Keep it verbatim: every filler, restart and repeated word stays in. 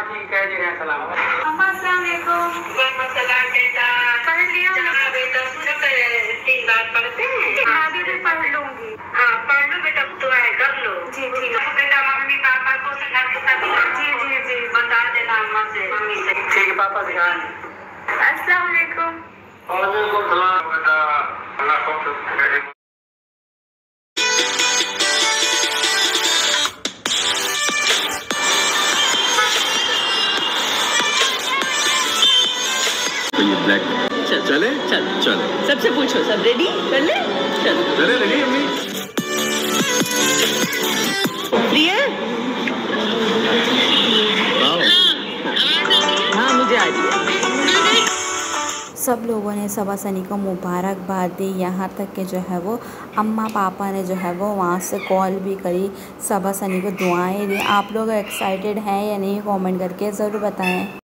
जी कह देगा सलाम। अम्मा अस्सलाम वालेकुम। सलाम बेटा। पढ़ लिया? हाँ बेटा, सूरत तीन बार पढ़ते हैं। मैं भी भी पढ़ लूंगी। हाँ पढ़ लो बेटा, दुआएं कर लो। जी जी बेटा मम्मी पापा को सिखा के सभी जी जी जी बता देना अम्मा से, मम्मी से। ठीक है पापा सिखाएं। अस्सलाम वालेकुम। वालेकुम सलाम बेटा। अल्लाह को ब्लैक चल चले चल चले सबसे पूछो, सब रेडी कर ले? चल चले लगी अम्मी। फ्री है? हाँ मुझे आ रही है। सब लोगों ने सबा सनी को मुबारकबाद दी, यहाँ तक कि जो है वो अम्मा पापा ने जो है वो वहाँ से कॉल भी करी, सबा सनी को दुआएं दी। आप लोग एक्साइटेड हैं या नहीं कमेंट करके ज़रूर बताएं।